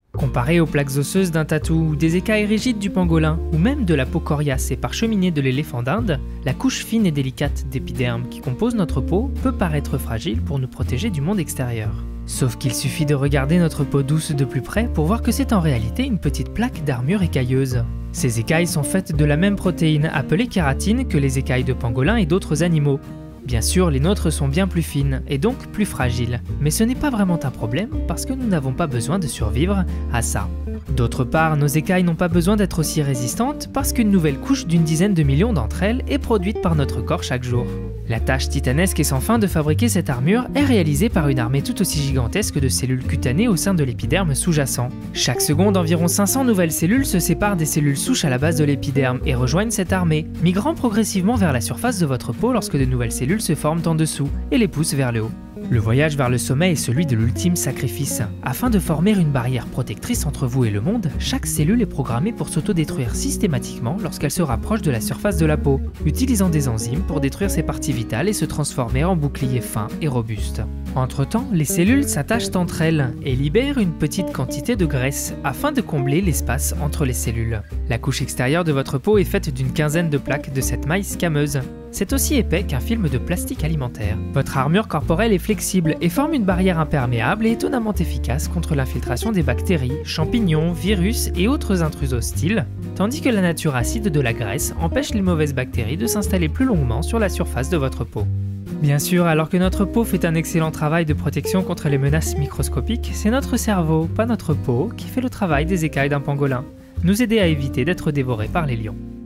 Comparé aux plaques osseuses d'un tatou ou des écailles rigides du pangolin, ou même de la peau coriace et parcheminée de l'éléphant d'Inde, la couche fine et délicate d'épiderme qui compose notre peau peut paraître fragile pour nous protéger du monde extérieur. Sauf qu'il suffit de regarder notre peau douce de plus près pour voir que c'est en réalité une petite plaque d'armure écailleuse. Ces écailles sont faites de la même protéine appelée kératine que les écailles de pangolin et d'autres animaux. Bien sûr, les nôtres sont bien plus fines et donc plus fragiles, mais ce n'est pas vraiment un problème parce que nous n'avons pas besoin de survivre à ça. D'autre part, nos écailles n'ont pas besoin d'être aussi résistantes parce qu'une nouvelle couche d'une dizaine de millions d'entre elles est produite par notre corps chaque jour. La tâche titanesque et sans fin de fabriquer cette armure est réalisée par une armée tout aussi gigantesque de cellules cutanées au sein de l'épiderme sous-jacent. Chaque seconde, environ 500 nouvelles cellules se séparent des cellules souches à la base de l'épiderme et rejoignent cette armée, migrant progressivement vers la surface de votre peau lorsque de nouvelles cellules se forment en dessous et les poussent vers le haut. Le voyage vers le sommet est celui de l'ultime sacrifice. Afin de former une barrière protectrice entre vous et le monde, chaque cellule est programmée pour s'autodétruire systématiquement lorsqu'elle se rapproche de la surface de la peau, utilisant des enzymes pour détruire ses parties vitales et se transformer en bouclier fin et robuste. Entre-temps, les cellules s'attachent entre elles et libèrent une petite quantité de graisse afin de combler l'espace entre les cellules. La couche extérieure de votre peau est faite d'une quinzaine de plaques de cette maille squameuse. C'est aussi épais qu'un film de plastique alimentaire. Votre armure corporelle est flexible et forme une barrière imperméable et étonnamment efficace contre l'infiltration des bactéries, champignons, virus et autres intrus hostiles, tandis que la nature acide de la graisse empêche les mauvaises bactéries de s'installer plus longuement sur la surface de votre peau. Bien sûr, alors que notre peau fait un excellent travail de protection contre les menaces microscopiques, c'est notre cerveau, pas notre peau, qui fait le travail des écailles d'un pangolin, nous aider à éviter d'être dévorés par les lions.